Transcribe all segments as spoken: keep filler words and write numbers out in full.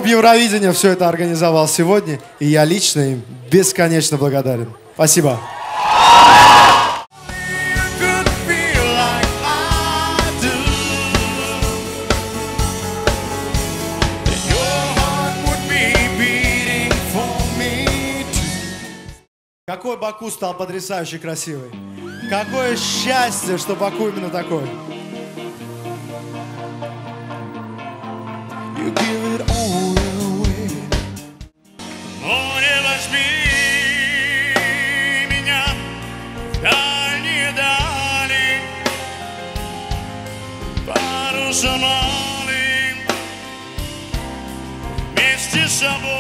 Клуб Евровидения все это организовал сегодня, и я лично им бесконечно благодарен. Спасибо. Какой Баку стал потрясающе красивый. Какое счастье, что Баку именно такой. Море, возьми меня в дальние дали, парусом малым вместе с собой.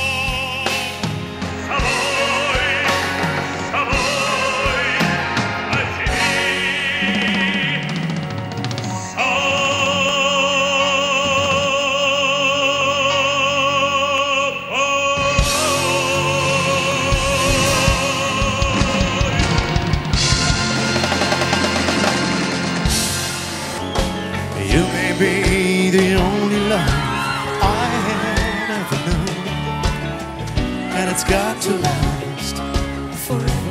You may be the only love I have ever known, and it's got to last forever.